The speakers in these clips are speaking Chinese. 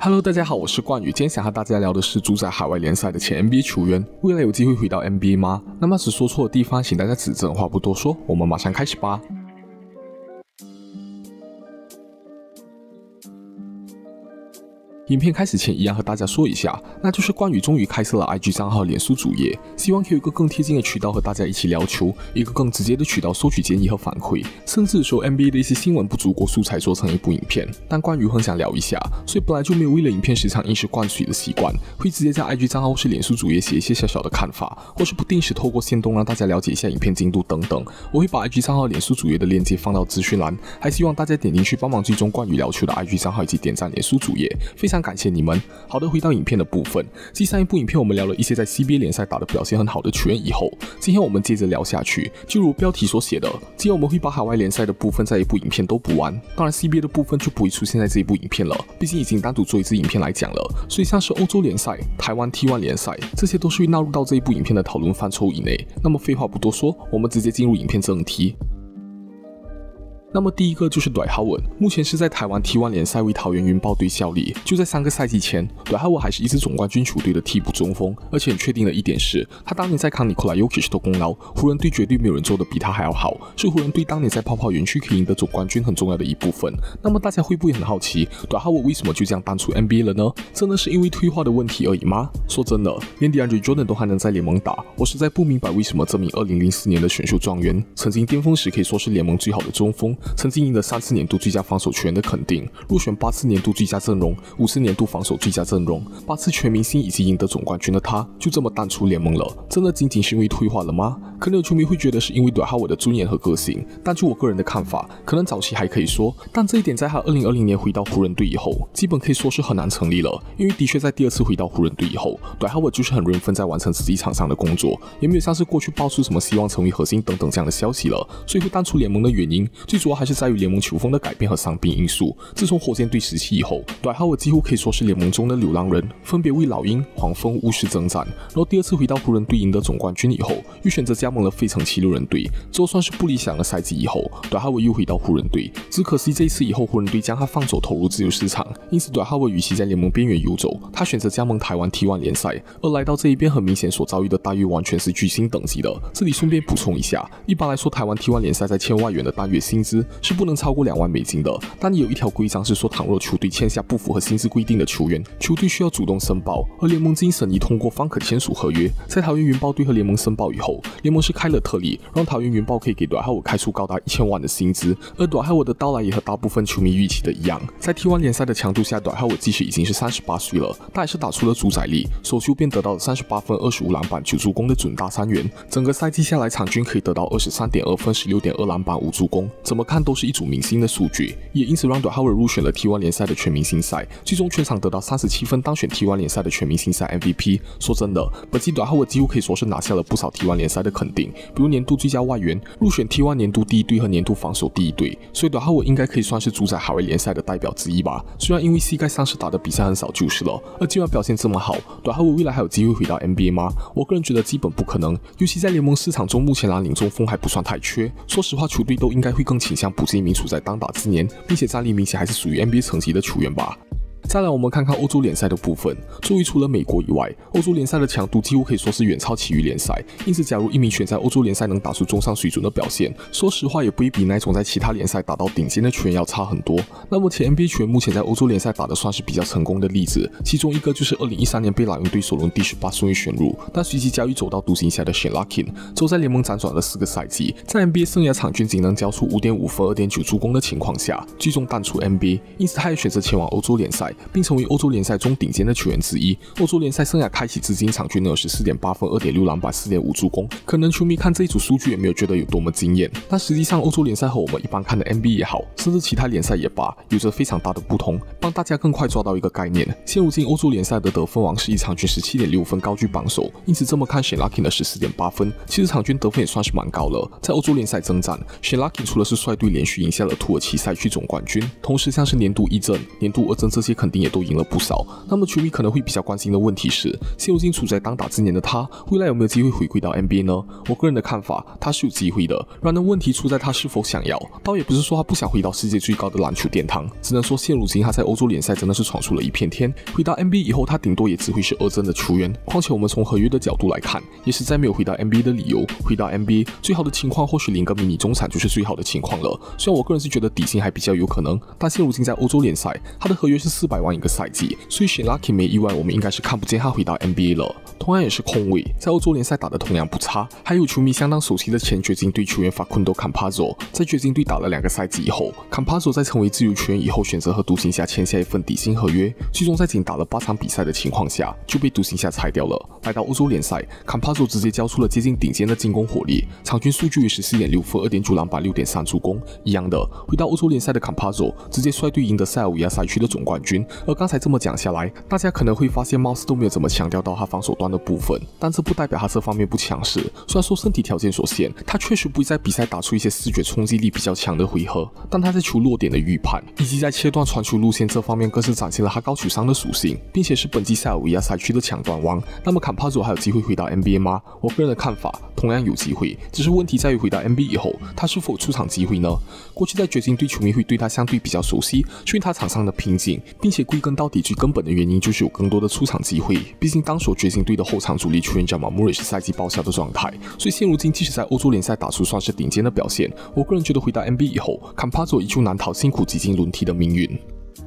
Hello， 大家好，我是冠宇。今天想和大家聊的是住在海外联赛的前 NBA 球员，未来有机会回到 NBA 吗？那么只说错的地方，请大家指正。话不多说，我们马上开始吧。影片开始前，一样和大家说一下，那就是冠宇终于开设了 IG 账号、脸书主页，希望可以有一个更贴近的渠道和大家一起聊球，一个更直接的渠道收取建议和反馈，甚至说 NBA 的一些新闻不足够素材做成一部影片。但冠宇很想聊一下，所以本来就没有为了影片时长硬是灌水的习惯，会直接在 IG 账号或是脸书主页写一些小小的看法，或是不定时透过限动让大家了解一下影片进度等等。我会把 IG 账号、脸书主页的链接放到资讯栏，还希望大家点进去帮忙追踪冠宇聊球的 IG 账号以及点赞脸书主页，非常感谢你们。好的，回到影片的部分，继上一部影片我们聊了一些在 CBA 联赛打的表现很好的球员以后，今天我们接着聊下去，就如标题所写的，今天我们会把海外联赛的部分在一部影片都补完，当然 CBA 的部分就不会出现在这一部影片了，毕竟已经单独做一支影片来讲了，所以像是欧洲联赛、台湾 T1 联赛，这些都是会纳入到这一部影片的讨论范畴以内。那么废话不多说，我们直接进入影片正题。那么第一个就是Dwight Howard，目前是在台湾 T1 联赛为桃园云豹队效力。就在3个赛季前，Dwight Howard还是一支总冠军球队的替补中锋，而且很确定的一点是，他当年在康尼科拉尤基奇的功劳，湖人队绝对没有人做的比他还要好，是湖人队当年在泡泡园区可以赢得总冠军很重要的一部分。那么大家会不会很好奇，Dwight Howard为什么就这样淡出 NBA 了呢？真的是因为退化的问题而已吗？说真的，连 DeAndre Jordan 都还能在联盟打，我实在不明白为什么这名2004年的选秀状元，曾经巅峰时可以说是联盟最好的中锋，曾经赢得3次年度最佳防守球员的肯定，入选8次年度最佳阵容、5次年度防守最佳阵容、8次全明星以及赢得总冠军的他，就这么淡出联盟了。真的仅仅是因为退化了吗？可能有球迷会觉得是因为Dwight Howard的尊严和个性，但就我个人的看法，可能早期还可以说，但这一点在他2020年回到湖人队以后，基本可以说是很难成立了。因为的确在第2次回到湖人队以后，Dwight Howard就是很认真在完成自己场上的工作，也没有像是过去爆出什么希望成为核心等等这样的消息了。所以会淡出联盟的原因，最主要还是在于联盟球风的改变和伤病因素。自从火箭队时期以后，Dwight Howard几乎可以说是联盟中的流浪人，分别为老鹰、黄蜂、巫师征战。然后第2次回到湖人队赢得总冠军以后，又选择加盟了费城76人队。之后算是不理想的赛季以后，Dwight Howard又回到湖人队。只可惜这一次以后，湖人队将他放走，投入自由市场。因此Dwight Howard与其在联盟边缘游走，他选择加盟台湾 T1 联赛。而来到这一边，很明显所遭遇的待遇完全是巨星等级的。这里顺便补充一下，一般来说台湾 T1 联赛在1000万元的单月薪资是不能超过2万美金的。但也有一条规章是说，倘若球队签下不符合薪资规定的球员，球队需要主动申报，而联盟经审议通过方可签署合约。在桃园云豹队和联盟申报以后，联盟是开了特例，让桃园云豹可以给Dwight Howard开出高达1000万的薪资。而Dwight Howard的到来也和大部分球迷预期的一样，在 T1 联赛的强度下，Dwight Howard即使已经是38岁了，他还是打出了主宰力，首球便得到了38分、25篮板、9助攻的准大3元。整个赛季下来，场均可以得到23.2分、16.2篮板、5助攻，怎么看都是一组明星的数据。也因此让Dwight Howard入选了 T1 联赛的全明星赛，最终全场得到37分，当选 T1 联赛的全明星赛 MVP。说真的，本季Dwight Howard几乎可以说是拿下了不少 T1 联赛的肯定，比如年度最佳外援、入选 T1 年度第1队和年度防守第1队，所以Dwight Howard应该可以算是主宰海外联赛的代表之一吧。虽然因为膝盖伤势打的比赛很少就是了，而既然表现这么好，Dwight Howard未来还有机会回到 NBA 吗？我个人觉得基本不可能，尤其在联盟市场中，目前蓝领中锋还不算太缺。说实话，球队都应该会更倾向补进一名处在当打之年，并且战力明显还是属于 NBA 层级的球员吧。再来我们看看欧洲联赛的部分，作为除了美国以外，欧洲联赛的强度几乎可以说是远超其余联赛，因此假如一名选在欧洲联赛能打出中上水准的表现，说实话也不会比那种在其他联赛打到顶尖的球员要差很多。那么前 NBA 球员目前在欧洲联赛打的算是比较成功的例子，其中一个就是2013年被老鹰队首轮第18顺位选入，但随即交易走到独行侠的 Shane Larkin， 之后在联盟辗转了4个赛季，在 NBA 生涯场均仅能交出 5.5分、2.9助攻的情况下，最终淡出 NBA， 因此他也选择前往欧洲联赛，并成为欧洲联赛中顶尖的球员之一。欧洲联赛生涯开启至今，场均能有14.8分、2.6篮板、4.5助攻。可能球迷看这一组数据也没有觉得有多么惊艳，但实际上欧洲联赛和我们一般看的 NBA 也好，甚至其他联赛也罢，有着非常大的不同。帮大家更快抓到一个概念，现如今欧洲联赛的得分王是以场均17.6分高居榜首，因此这么看 Shane Larkin 的14.8分，其实场均得分也算是蛮高了。在欧洲联赛征战， Shane Larkin 除了是率队连续赢下了土耳其赛区总冠军，同时像是年度1阵、年度2阵这些肯肯定也都赢了不少。那么球迷可能会比较关心的问题是，现如今处在当打之年的他，未来有没有机会回归到 NBA 呢？我个人的看法，他是有机会的。然而问题出在他是否想要，倒也不是说他不想回到世界最高的篮球殿堂，只能说现如今他在欧洲联赛真的是闯出了一片天。回到 NBA 以后，他顶多也只会是二阵的球员。况且我们从合约的角度来看，也实在没有回到 NBA 的理由。回到 NBA 最好的情况或许领个迷你中产就是最好的情况了。虽然我个人是觉得底薪还比较有可能，但现如今在欧洲联赛，他的合约是400万一个赛季，所以选 Lucky 没意外，我们应该是看不见他回到 NBA 了。同样也是控卫，在欧洲联赛打得同样不差。还有球迷相当熟悉的前掘金队球员 Facundo Campazzo， 在掘金队打了2个赛季以后 ，Campazzo 在成为自由球员以后，选择和独行侠签下一份底薪合约，最终在仅打了8场比赛的情况下，就被独行侠裁掉了。来到欧洲联赛 ，Campazzo 直接交出了接近顶尖的进攻火力，场均数据为14.6分、2.9篮板、6.3助攻。一样的，回到欧洲联赛的 Campazzo 直接率队赢得塞尔维亚赛区的总冠军。而刚才这么讲下来，大家可能会发现，貌似都没有怎么强调到他防守端的部分，但这不代表他这方面不强势。虽然说身体条件所限，他确实不会在比赛打出一些视觉冲击力比较强的回合，但他在球落点的预判以及在切断传球路线这方面，更是展现了他高球商的属性，并且是本季塞尔维亚赛区的抢断王。那么Campazzo还有机会回到 NBA 吗？我个人的看法，同样有机会，只是问题在于回到 NBA 以后，他是否有出场机会呢？过去在掘金队球迷会对他相对比较熟悉，是因为他场上的拼劲，并且归根到底最根本的原因就是有更多的出场机会。毕竟当所掘金队的后场主力球员Jamal Murray是赛季报销的状态，所以现如今即使在欧洲联赛打出算是顶尖的表现，我个人觉得回到 NBA 以后，Campazzo依旧难逃辛苦几经轮替的命运。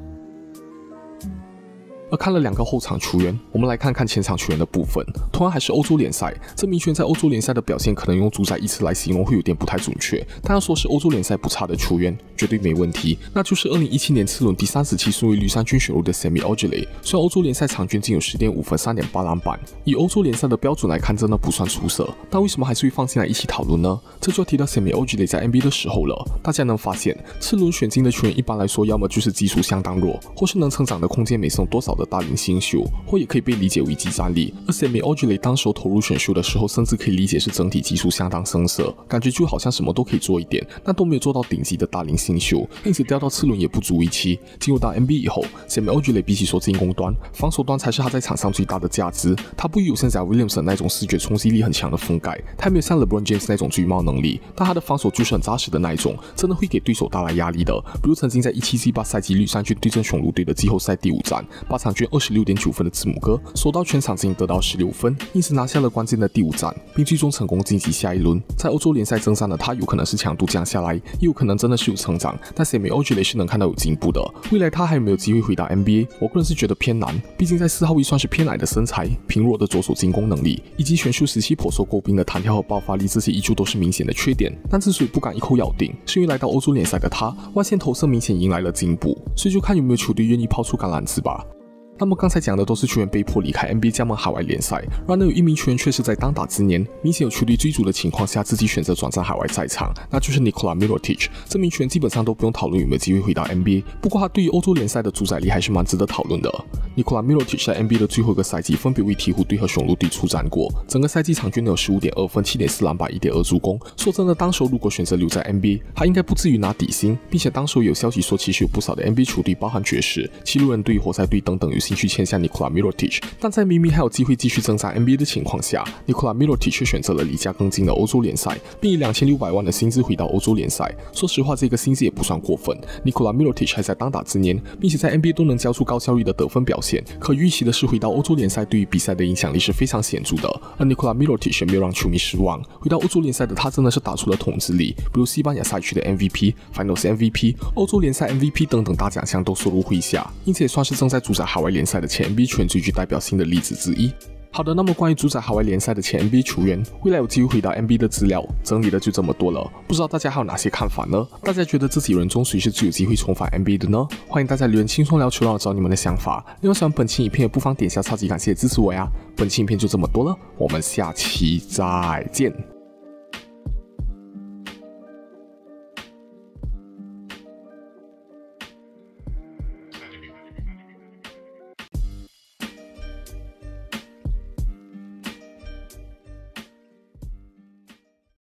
而看了2个后场球员，我们来看看前场球员的部分。同样还是欧洲联赛，这名球员在欧洲联赛的表现可能用主宰一词来形容会有点不太准确，但要说是欧洲联赛不差的球员，绝对没问题。那就是2017年次轮第37顺位绿衫军选入的 Semi Ojeleye。虽然欧洲联赛场均仅有10.5分、3.8篮板，以欧洲联赛的标准来看，真的不算出色，但为什么还是会放进来一起讨论呢？这就要提到 Semi Ojeleye 在 NBA 的时候了。大家能发现，次轮选进的球员一般来说，要么就是技术相当弱，或是能成长的空间没剩多少的大龄新秀，或也可以被理解为技战力。而 Semi Ojeleye 当时投入选秀的时候，甚至可以理解是整体技术相当生涩，感觉就好像什么都可以做一点，但都没有做到顶级的大龄新秀，因此掉到次轮也不足为奇。进入到 NBA 以后 ，Semi Ojeleye 比起说进攻端，防守端才是他在场上最大的价值。他不有像 Zion Williamson 那种视觉冲击力很强的封盖，他也没有像 LeBron James 那种追帽能力，但他的防守就是很扎实的那一种，真的会给对手带来压力的。比如曾经在17-18赛季绿衫军对阵雄鹿队的季后赛第5战，8场均26.9分的字母哥，守到全场仅得到16分，因此拿下了关键的第5战，并最终成功晋级下一轮。在欧洲联赛征战的他，有可能是强度降下来，也有可能真的是有成长，但 Semi Ojeleye 是能看到有进步的。未来他还有没有机会回到 NBA？ 我个人是觉得偏难，毕竟在4号位算是偏矮的身材、贫弱的左手进攻能力，以及选秀时期颇受诟病的弹跳和爆发力，这些依旧都是明显的缺点。但之所以不敢一口咬定，是因为来到欧洲联赛的他，外线投射明显迎来了进步，所以就看有没有球队愿意抛出橄榄枝吧。那么刚才讲的都是球员被迫离开 NBA 加盟海外联赛，然而有一名球员却是在当打之年，明显有球队追逐的情况下，自己选择转战海外赛场，那就是 Nikola Mirotic。这名球员基本上都不用讨论有没有机会回到 NBA， 不过他对于欧洲联赛的主宰力还是蛮值得讨论的。Nikola Mirotic 在 NBA 的最后一个赛季分别为鹈鹕队和雄鹿队出战过，整个赛季场均有15.2分、7.4篮板、1.2助攻。说真的，当时如果选择留在 NBA， 他应该不至于拿底薪，并且当时有消息说，其实有不少的 NBA 球队，包含爵士、七六人队、活塞队等等，有兴趣签下 Nikola Mirotic， 但在明明还有机会继续征战 NBA 的情况下 ，Nikola Mirotic 却选择了离家更近的欧洲联赛，并以2600万的薪资回到欧洲联赛。说实话，这个薪资也不算过分。Nikola Mirotic 还在当打之年，并且在 NBA 都能交出高效率的得分表现。可预期的是，回到欧洲联赛对于比赛的影响力是非常显著的。而 Nikola Mirotic 也没有让球迷失望，回到欧洲联赛的他真的是打出了统治力，比如西班牙赛区的 MVP、Finals MVP、欧洲联赛 MVP 等等大奖项都收入麾下，因此也算是正在主宰海外联赛的前 NBA 球员最具代表性的例子之一。好的，那么关于主宰海外联赛的前 NBA 球员未来有机会回到 NBA 的资料整理的就这么多了，不知道大家还有哪些看法呢？大家觉得这几人中谁是最有机会重返 NBA 的呢？欢迎大家留言轻松聊球，让我知道你们的想法。另外喜欢本期影片也不妨点下超级感谢支持我呀。本期影片就这么多了，我们下期再见。